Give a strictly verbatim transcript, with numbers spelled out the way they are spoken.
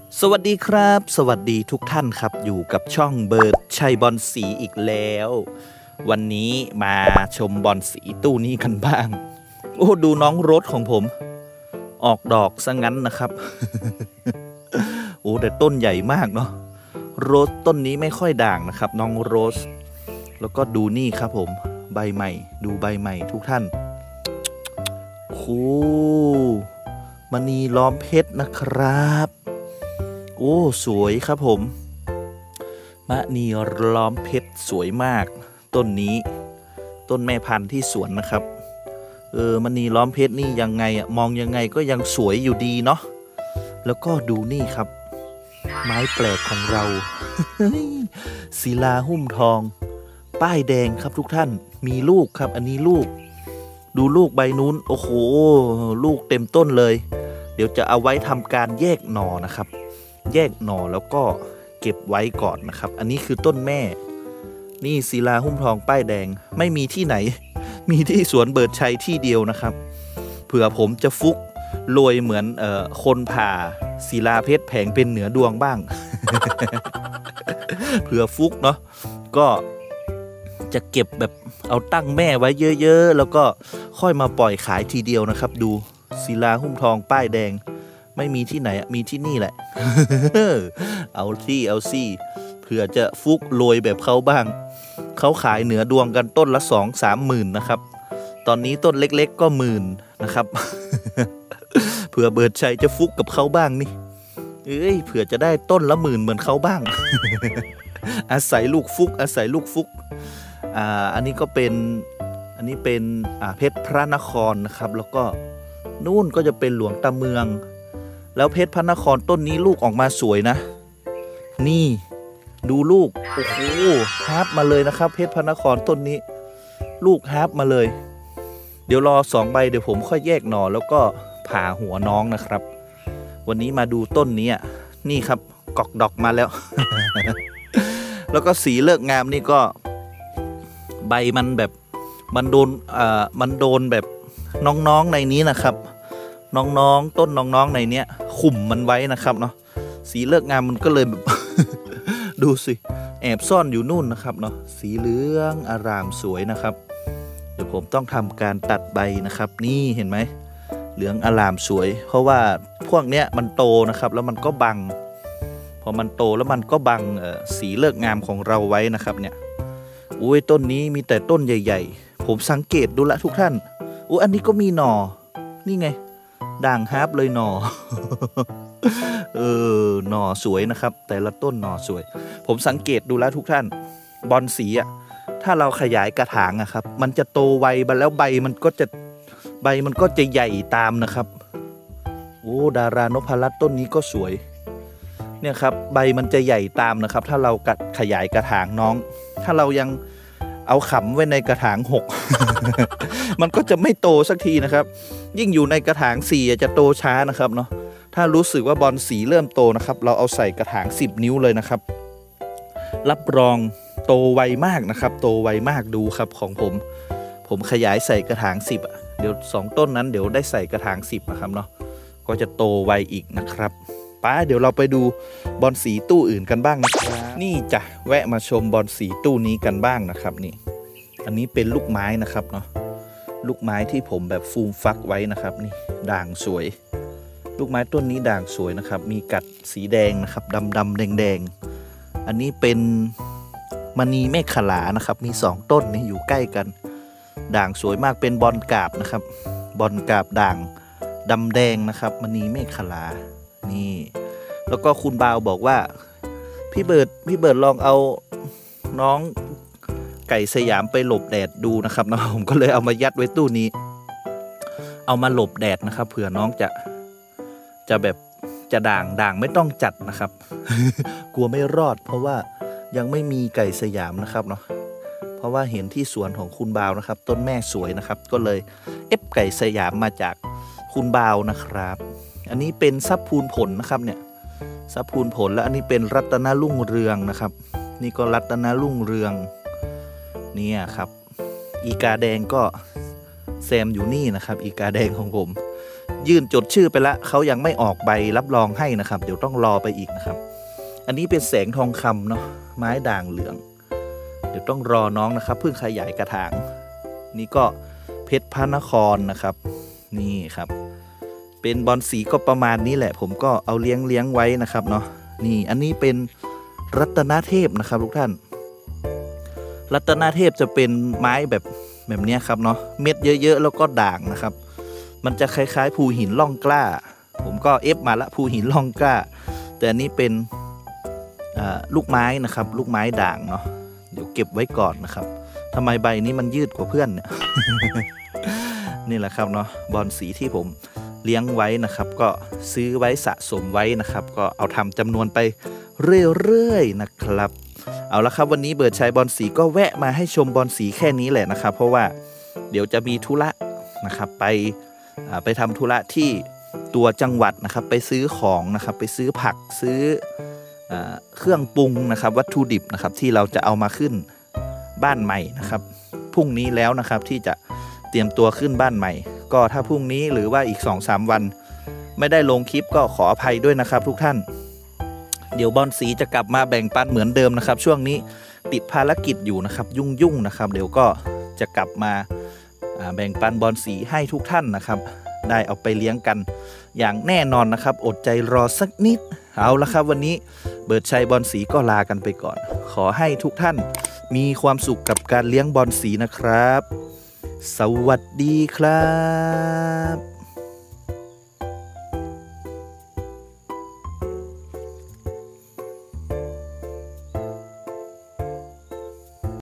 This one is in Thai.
สวัสดีครับสวัสดีทุกท่านครับอยู่กับช่องเบิร์ดชัยบอลสีอีกแล้ววันนี้มาชมบอลสีตู้นี้กันบ้างโอ้ดูน้องโรสของผมออกดอกซะงั้นนะครับโอ้แต่ต้นใหญ่มากเนาะโรสต้นนี้ไม่ค่อยด่างนะครับน้องโรสแล้วก็ดูนี่ครับผมใบใหม่ดูใบใหม่ทุกท่านโอ้มณีล้อมเพชรนะครับโอ้สวยครับผมมณีล้อมเพชรสวยมากต้นนี้ต้นแม่พันธุ์ที่สวนนะครับเออมณีล้อมเพชรนี่ยังไงอะมองยังไงก็ยังสวยอยู่ดีเนาะแล้วก็ดูนี่ครับไม้แปลกของเรา ศิลาหุ้มทองป้ายแดงครับทุกท่านมีลูกครับอันนี้ลูกดูลูกใบนู้นโอ้โหลูกเต็มต้นเลยเดี๋ยวจะเอาไว้ทำการแยกหน่อนะครับแยกหน่อแล้วก็เก็บไว้ก่อนนะครับอันนี้คือต้นแม่นี่ศิลาหุ้มทองป้ายแดงไม่มีที่ไหนมีที่สวนเบิร์ดชัยที่เดียวนะครับเผื่อผมจะฟุกรวยเหมือนเอ่อคนผ่าศิลาเพชรแผงเป็นเหนือดวงบ้าง เผื่อฟุกเนาะก็จะเก็บแบบเอาตั้งแม่ไว้เยอะๆแล้วก็ค่อยมาปล่อยขายทีเดียวนะครับดูศิลาหุ้มทองป้ายแดงไม่มีที่ไหนมีที่นี่แหละ เอาที่เอาซี่เผื่อจะฟุกรวยแบบเขาบ้างเขาขายเหนือดวงกันต้นละสองสามหมื่นนะครับตอนนี้ต้นเล็กๆก็หมื่นนะครับ เผื่อเบิร์ดชัยจะฟุกกับเขาบ้างนี่เอ้ยเผื่อจะได้ต้นละหมื่นเหมือนเขาบ้าง อาศัยลูกฟุกอาศัยลูกฟุกอ่าอันนี้ก็เป็นอันนี้เป็นอ่าเพชรพระนครนะครับแล้วก็นู่นก็จะเป็นหลวงตาเมืองแล้วเพชรพระนครต้นนี้ลูกออกมาสวยนะนี่ดูลูกโอ้โหฮาร์ปมาเลยนะครับเพชรพระนครต้นนี้ลูกฮาร์ปมาเลยเดี๋ยวรอสองใบเดี๋ยวผมค่อยแยกหน่อแล้วก็ผ่าหัวน้องนะครับวันนี้มาดูต้นนี้นี่ครับกอกดอกมาแล้ว แล้วก็สีเลิกงามนี่ก็ใบมันแบบมันโดนอ่ามันโดนแบบน้องๆในนี้นะครับน้องๆต้นน้องๆในเนี้ยขุ่มมันไว้นะครับเนาะสีเลิกงามมันก็เลยแบบ ดูสิแอบซ่อนอยู่นู่นนะครับเนาะสีเหลืองอารามสวยนะครับเดี๋ยวผมต้องทำการตัดใบนะครับนี่เห็นไหมเหลืองอารามสวยเพราะว่าพวกเนี้ยมันโตนะครับแล้วมันก็บังพอมันโตแล้วมันก็บังสีเลิกงามของเราไว้นะครับเนี่ยอุ้ยต้นนี้มีแต่ต้นใหญ่ๆผมสังเกตดูละทุกท่านอุ้ยอันนี้ก็มีหน่อนี่ไงด่างฮาร์ปเลยหน่อ เออหน่อสวยนะครับแต่ละต้นหน่อสวยผมสังเกตดูแล้วทุกท่านบอนสีอ่ะถ้าเราขยายกระถางอะครับมันจะโตไวแล้วใบมันก็จะใบมันก็จะใหญ่ตามนะครับโอ้ดารานพรัตน์ต้นนี้ก็สวยเนี่ยครับใบมันจะใหญ่ตามนะครับถ้าเราขยายกระถางน้องถ้าเรายังเอาขำไว้ในกระถางหก มันก็จะไม่โตสักทีนะครับยิ่งอยู่ในกระถางสี่จะโตช้านะครับเนาะถ้ารู้สึกว่าบอลสีเริ่มโตนะครับเราเอาใส่กระถางสิบนิ้วเลยนะครับรับรองโตไวมากนะครับโตไวมากดูครับของผมผมขยายใส่กระถางสิบอ่ะเดี๋ยวสองต้นนั้นเดี๋ยวได้ใส่กระถางสิบนะครับเนาะก็จะโตไวอีกนะครับป้าเดี๋ยวเราไปดูบอลสีตู้อื่นกันบ้างนะครับนี่จ้ะแวะมาชมบอลสีตู้นี้กันบ้างนะครับนี่อันนี้เป็นลูกไม้นะครับเนาะลูกไม้ที่ผมแบบฟูมฟักไว้นะครับนี่ด่างสวยลูกไม้ต้นนี้ด่างสวยนะครับมีกัดสีแดงนะครับดำดำแดงแดงอันนี้เป็นมณีเมฆขลานะครับมีสองต้นนี่อยู่ใกล้กันด่างสวยมากเป็นบอลกาบนะครับบอลกาบด่างดำแดงนะครับมณีเมฆขลานี่แล้วก็คุณบาวบอกว่าพี่เบิร์ดพี่เบิร์ดลองเอาน้องไก่สยามไปหลบแดดดูนะครับนะผมก็เลยเอามายัดไว้ตู้นี้เอามาหลบแดดนะครับเผื่อน้องจะจะแบบจะด่างด่างไม่ต้องจัดนะครับ กลัวไม่รอดเพราะว่ายังไม่มีไก่สยามนะครับเนาะเพราะว่าเห็นที่สวนของคุณบาวนะครับต้นแม่สวยนะครับก็เลยเอฟไก่สยามมาจากคุณบาวนะครับอันนี้เป็นซับพูนผลนะครับเนี่ยซับพูนผลแล้วอันนี้เป็นรัตนรุ่งเรืองนะครับนี่ก็รัตนรุ่งเรืองเนี่ยครับอีกาแดงก็แซมอยู่นี่นะครับอีกาแดงของผมยื่นจดชื่อไปแล้วเขายังไม่ออกใบรับรองให้นะครับเดี๋ยวต้องรอไปอีกนะครับอันนี้เป็นแสงทองคำเนาะไม้ด่างเหลืองเดี๋ยวต้องรอน้องนะครับเพิ่งขยายกระถางนี่ก็เพชรพระนครนะครับนี่ครับเป็นบอนสีก็ประมาณนี้แหละผมก็เอาเลี้ยงเลี้ยงไว้นะครับเนาะนี่อันนี้เป็นรัตนเทพนะครับทุกท่านรัตนเทพจะเป็นไม้แบบแบบนี้ครับเนาะเม็ดเยอะๆแล้วก็ด่างนะครับมันจะคล้ายๆภูหินล่องกล้าผมก็เอฟมาละภูหินล่องกล้าแต่อันนี้เป็นลูกไม้นะครับลูกไม้ด่างเนาะเดี๋ยวเก็บไว้ก่อนนะครับทำไมใบนี้มันยืดกว่าเพื่อนเนี่ย นี่แหละครับเนาะบอนสีที่ผมเลี้ยงไว้นะครับก็ซื้อไว้สะสมไว้นะครับก็เอาทำจำนวนไปเรื่อยๆนะครับเอาละครับวันนี้เบิร์ดชัยบอนสีก็แวะมาให้ชมบอนสีแค่นี้แหละนะครับเพราะว่าเดี๋ยวจะมีธุระนะครับไปไปทำธุระที่ตัวจังหวัดนะครับไปซื้อของนะครับไปซื้อผักซื้อเครื่องปรุงนะครับวัตถุดิบนะครับที่เราจะเอามาขึ้นบ้านใหม่นะครับพรุ่งนี้แล้วนะครับที่จะเตรียมตัวขึ้นบ้านใหม่ก็ถ้าพรุ่งนี้หรือว่าอีก สองสาม วันไม่ได้ลงคลิปก็ขออภัยด้วยนะครับทุกท่านเดี๋ยวบอนสีจะกลับมาแบ่งปันเหมือนเดิมนะครับช่วงนี้ติดภารกิจอยู่นะครับยุ่งๆนะครับเดี๋ยวก็จะกลับมาแบ่งปันบอนสีให้ทุกท่านนะครับได้เอาไปเลี้ยงกันอย่างแน่นอนนะครับอดใจรอสักนิดเอาละครับวันนี้เบิร์ดชัยบอนสีก็ลากันไปก่อนขอให้ทุกท่านมีความสุขกับการเลี้ยงบอนสีนะครับสวัสดีครับ